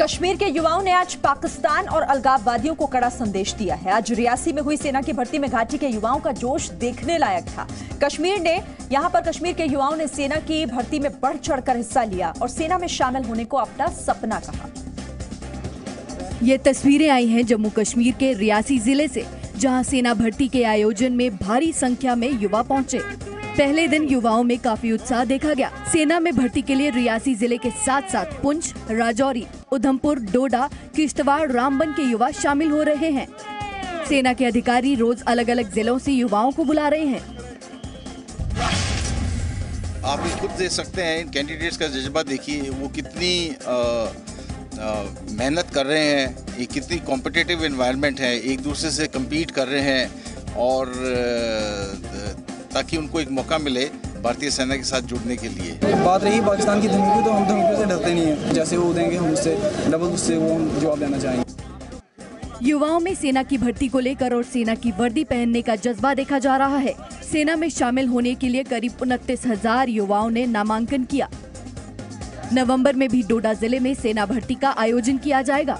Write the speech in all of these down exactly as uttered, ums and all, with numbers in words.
कश्मीर के युवाओं ने आज पाकिस्तान और अलगाववादियों को कड़ा संदेश दिया है। आज रियासी में हुई सेना की भर्ती में घाटी के युवाओं का जोश देखने लायक था। कश्मीर ने यहां पर कश्मीर के युवाओं ने सेना की भर्ती में बढ़ चढ़कर हिस्सा लिया और सेना में शामिल होने को अपना सपना कहा। ये तस्वीरें आई हैं जम्मू कश्मीर के रियासी जिले से, जहां सेना भर्ती के आयोजन में भारी संख्या में युवा पहुंचे। पहले दिन युवाओं में काफी उत्साह देखा गया। सेना में भर्ती के लिए रियासी जिले के साथ साथ पुंछ, राजौरी, उधमपुर, डोडा, किश्तवाड़, रामबन के युवा शामिल हो रहे हैं। सेना के अधिकारी रोज अलग अलग जिलों से युवाओं को बुला रहे हैं। आप भी खुद देख सकते हैं इन कैंडिडेट्स का जज्बा देखिए, वो कितनी मेहनत कर रहे हैं, ये कितनी कॉम्पिटिटिव एनवायरनमेंट है, एक दूसरे से कम्पीट कर रहे हैं और ताकि उनको एक मौका मिले भारतीय सेना के साथ जुड़ने के लिए। बात रही पाकिस्तान की धमकी, तो हम धमकी से डरते नहीं हैं। जैसे वो देंगे हम उससे डबल उससे वो हम जवाब देना चाहेंगे। युवाओं में सेना की भर्ती को लेकर और सेना की वर्दी पहनने का जज्बा देखा जा रहा है। सेना में शामिल होने के लिए करीब उनतीस हजार युवाओं ने नामांकन किया। नवंबर में भी डोडा जिले में सेना भर्ती का आयोजन किया जाएगा।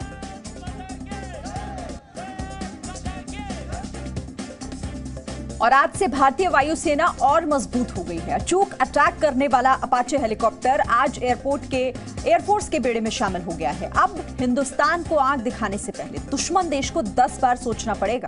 और आज से भारतीय वायुसेना और मजबूत हो गई है। अचूक अटैक करने वाला अपाचे हेलीकॉप्टर आज एयरपोर्ट के एयरफोर्स के बेड़े में शामिल हो गया है। अब हिंदुस्तान को आंख दिखाने से पहले दुश्मन देश को दस बार सोचना पड़ेगा।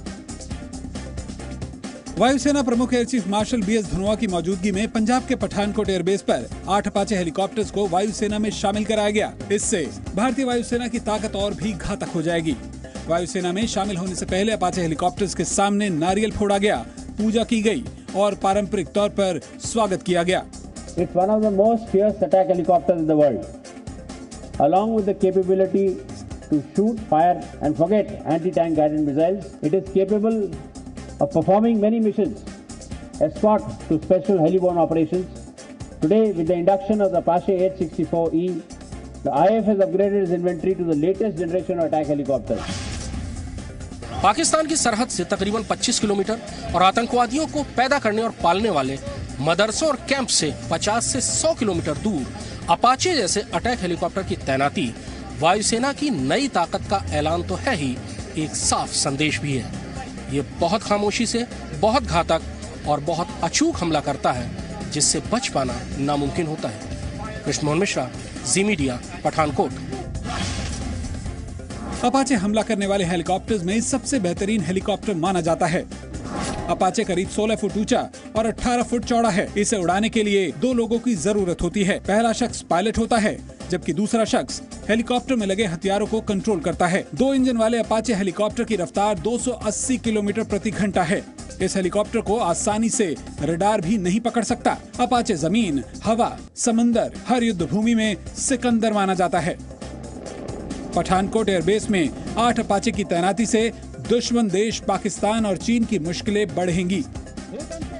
वायुसेना प्रमुख air chief marshal B S Dhanoa की मौजूदगी में पंजाब के पठानकोट एयरबेस पर आठ अपाचे हेलीकॉप्टर्स को वायुसेना में शामिल कराया गया। इससे भारतीय वायुसेना की ताकत और भी घातक हो जाएगी। वायुसेना में शामिल होने से पहले अपाचे हेलीकॉप्टर्स के सामने नारियल फोड़ा गया, पूजा की गई और पारंपरिक तौर पर स्वागत किया गया। It's one of the most fierce attack helicopters in the world. Along with the capability to shoot, fire and forget anti-tank guided missiles, it is capable of performing many missions, escort to special heliborne operations. Today, with the induction of the Apache eight sixty-four E, the I A F has upgraded its inventory to the latest generation of attack helicopters. Pakistan की सरहद से तकरीबन पच्चीस kilometre और आतंकवादियों को पैदा करने और पालने वाले मदरसों और कैंप से पचास से सौ किलोमीटर दूर अपाचे जैसे अटैक हेलीकॉप्टर की तैनाती वायुसेना की नई ताकत का ऐलान तो है ही, एक साफ संदेश भी है। ये बहुत खामोशी से, बहुत घातक और बहुत अचूक हमला करता है, जिससे बच पाना नामुमकिन होता है। कृष्ण मोहन मिश्रा, जी मीडिया, पठानकोट। अपाचे हमला करने वाले हेलीकॉप्टर्स में सबसे बेहतरीन हेलीकॉप्टर माना जाता है। अपाचे करीब सोलह फुट ऊंचा और अठारह फुट चौड़ा है। इसे उड़ाने के लिए दो लोगों की जरूरत होती है। पहला शख्स पायलट होता है, जबकि दूसरा शख्स हेलीकॉप्टर में लगे हथियारों को कंट्रोल करता है। दो इंजन वाले अपाचे हेलीकॉप्टर की रफ्तार दो सौ अस्सी किलोमीटर प्रति घंटा है। इस हेलीकॉप्टर को आसानी से रडार भी नहीं पकड़ सकता। अपाचे जमीन, हवा, समंदर, हर युद्ध भूमि में सिकंदर माना जाता है। पठानकोट एयरबेस में आठ अपाचे की तैनाती से दुश्मन देश पाकिस्तान और चीन की मुश्किलें बढ़ेंगी।